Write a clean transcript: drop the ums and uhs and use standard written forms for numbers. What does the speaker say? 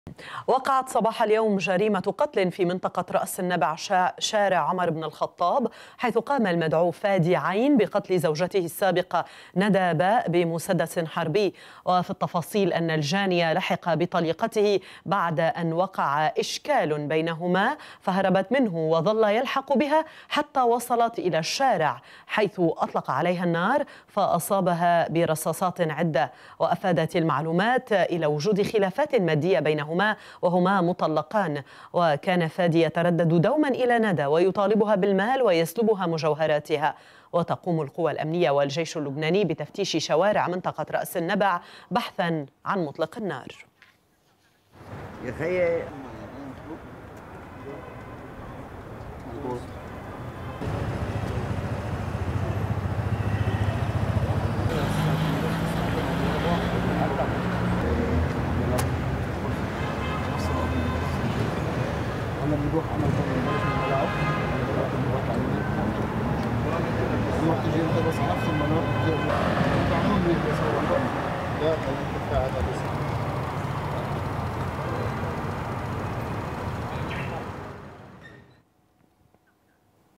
وقعت صباح اليوم جريمة قتل في منطقة رأس النبع شارع عمر بن الخطاب، حيث قام المدعو فادي عين بقتل زوجته السابقة ندى باء بمسدس حربي. وفي التفاصيل أن الجاني لحق بطليقته بعد أن وقع إشكال بينهما فهربت منه، وظل يلحق بها حتى وصلت إلى الشارع حيث أطلق عليها النار فأصابها برصاصات عدة. وأفادت المعلومات إلى وجود خلافات مادية بينهما وهما مطلقان، وكان فادي يتردد دوما إلى ندى ويطالبها بالمال ويسلبها مجوهراتها. وتقوم القوى الأمنية والجيش اللبناني بتفتيش شوارع منطقة رأس النبع بحثا عن مطلق النار. يا خيي هلا بنروح عمل بلش من الملعب نروح تجي انت بس على نفس المناطق بتعملوا لي بس لا خليك تدفع هذا بس